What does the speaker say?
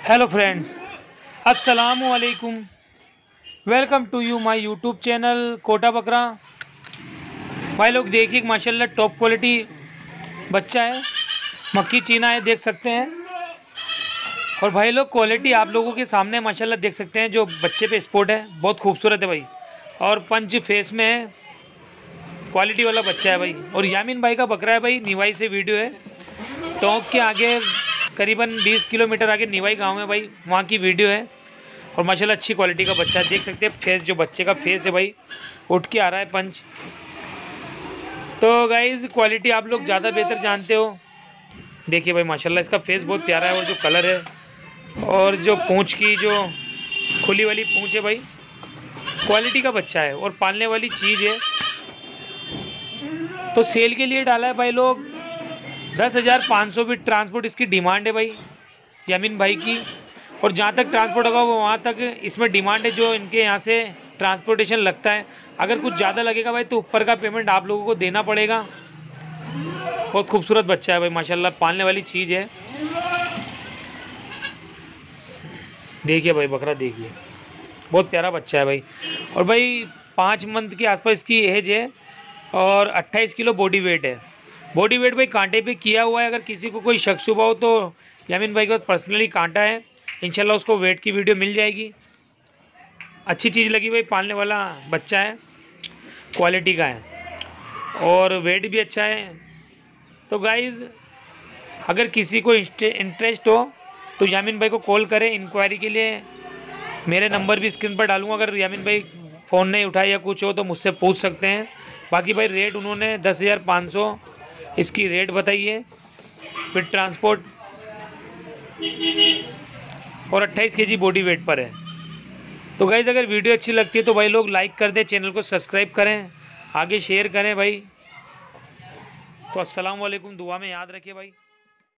Hello friends, अस्सलामु अलैकुम। Welcome to you my YouTube channel Kota Bakra. भाई लोग देखिए माशाल्लाह टॉप क्वालिटी बच्चा है, मक्की चीना है, देख सकते हैं। और भाई लोग क्वालिटी आप लोगों के सामने माशाल्लाह देख सकते हैं। जो बच्चे पे स्पॉट है बहुत खूबसूरत है भाई, और पंच फेस में है, क्वालिटी वाला बच्चा है भाई। और यामीन भाई का बकरा है भाई, निवाई से वीडियो है। टोंक के आगे करीबन 20 किलोमीटर आगे निवाई गांव है भाई, वहाँ की वीडियो है। और माशाल्लाह अच्छी क्वालिटी का बच्चा है, देख सकते हैं। फेस जो बच्चे का फेस है भाई, उठ के आ रहा है पंच। तो गाइज क्वालिटी आप लोग ज़्यादा बेहतर जानते हो। देखिए भाई माशाल्लाह इसका फेस बहुत प्यारा है, और जो कलर है और जो पूँछ की जो खुली वाली पूँछ है भाई, क्वालिटी का बच्चा है और पालने वाली चीज़ है। तो सेल के लिए डाला है भाई लोग। 10,500 भी ट्रांसपोर्ट इसकी डिमांड है भाई, यामीन भाई की। और जहाँ तक ट्रांसपोर्ट होगा वो वहाँ तक इसमें डिमांड है, जो इनके यहाँ से ट्रांसपोर्टेशन लगता है। अगर कुछ ज़्यादा लगेगा भाई तो ऊपर का पेमेंट आप लोगों को देना पड़ेगा। बहुत खूबसूरत बच्चा है भाई माशाल्लाह, पालने वाली चीज़ है। देखिए भाई बकरा, देखिए बहुत प्यारा बच्चा है भाई। और भाई 5 मंथ के आसपास इसकी एज है, और 28 किलो बॉडी वेट है। बॉडी वेट भाई कांटे पे किया हुआ है। अगर किसी को कोई शक शुबा हो तो यामीन भाई का पर्सनली कांटा है, इंशाल्लाह उसको वेट की वीडियो मिल जाएगी। अच्छी चीज़ लगी भाई, पालने वाला बच्चा है, क्वालिटी का है और वेट भी अच्छा है। तो गाइज़ अगर किसी को इंटरेस्ट हो तो यामीन भाई को कॉल करें इंक्वायरी के लिए। मेरे नंबर भी स्क्रीन पर डालूंगा, अगर यामीन भाई फ़ोन नहीं उठाए या कुछ हो तो मुझसे पूछ सकते हैं। बाकी भाई रेट उन्होंने 10,500 इसकी रेट बताई है विद ट्रांसपोर्ट, और 28 केजी बॉडी वेट पर है। तो गाइज़ अगर वीडियो अच्छी लगती है तो भाई लोग लाइक कर दें, चैनल को सब्सक्राइब करें, आगे शेयर करें भाई। तो अस्सलाम वालेकुम, दुआ में याद रखिए भाई।